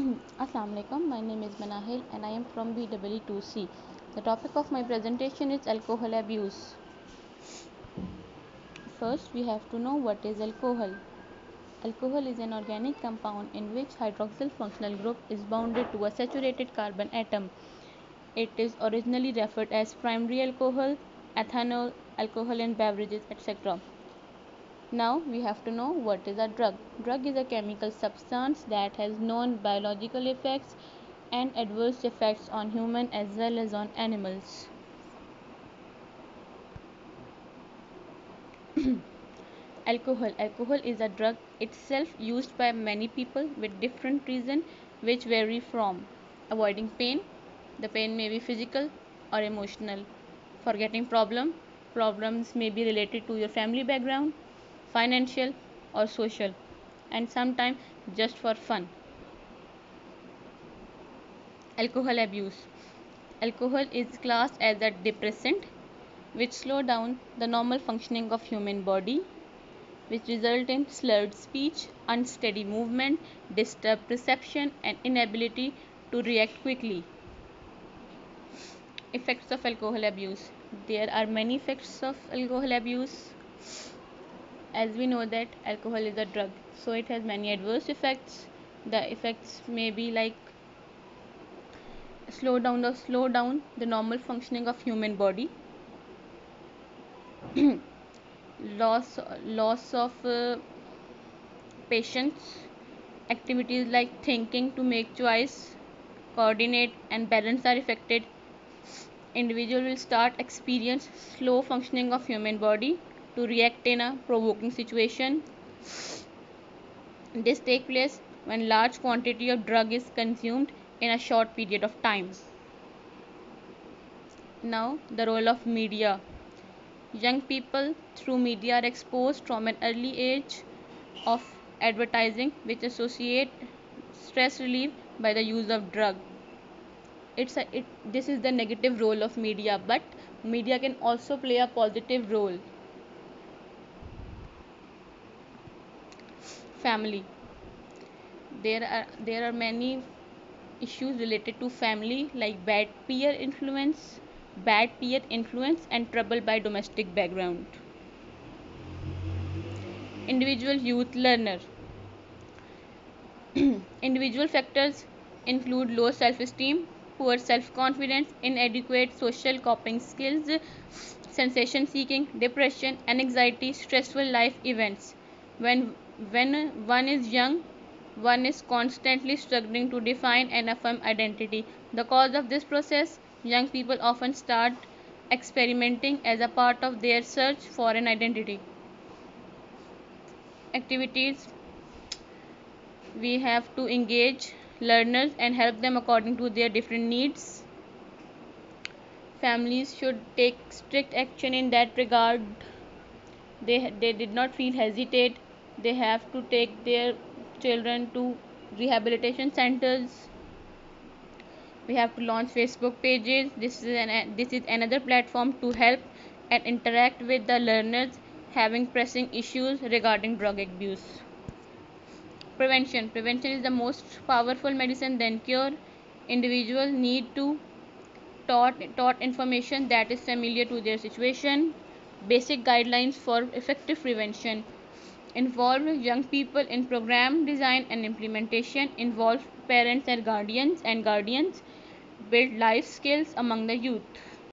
Assalamu alaikum. My name is Manahil and I am from BEE2C. The topic of my presentation is alcohol abuse. First, we have to know what is alcohol. Alcohol is an organic compound in which hydroxyl functional group is bounded to a saturated carbon atom. It is originally referred as primary alcohol, ethanol, alcohol in beverages, etc. Now we have to know what is a drug. Drug is a chemical substance that has known biological effects and adverse effects on humans as well as on animals. Alcohol is a drug itself used by many people with different reasons which vary from avoiding pain. The pain may be physical or emotional. Forgetting problems may be related to your family background, financial or social, and sometimes just for fun. Alcohol abuse. Alcohol is classed as a depressant which slow down the normal functioning of human body, which result in slurred speech, unsteady movement, disturbed perception and inability to react quickly. Effects of alcohol abuse. There are many effects of alcohol abuse. As we know that alcohol is a drug, so it has many adverse effects. The effects may be like slow down the normal functioning of human body, loss of patience, activities like thinking to make choice, coordinate and balance are affected. Individual will start experience slow functioning of human body to react in a provoking situation. This takes place when large quantity of drug is consumed in a short period of time. Now the role of media. Young people through media are exposed from an early age of advertising which associate stress relief by the use of drug. This is the negative role of media, but media can also play a positive role. Family. There are many issues related to family like bad peer influence and trouble by domestic background. Individual youth learner. Individual factors include low self-esteem, poor self-confidence, inadequate social coping skills, sensation seeking, depression, anxiety, stressful life events. When one is young, one is constantly struggling to define and affirm identity. The cause of this process, young people often start experimenting as a part of their search for an identity. Activities. We have to engage learners and help them according to their different needs. Families should take strict action in that regard. They did not feel hesitate. They have to take their children to rehabilitation centers. We have to launch Facebook pages. This is another platform to help and interact with the learners having pressing issues regarding drug abuse. Prevention is the most powerful medicine than cure. Individuals need to taught information that is familiar to their situation. Basic guidelines for effective prevention. Involve young people in program design and implementation. Involve parents and guardians. Build life skills among the youth.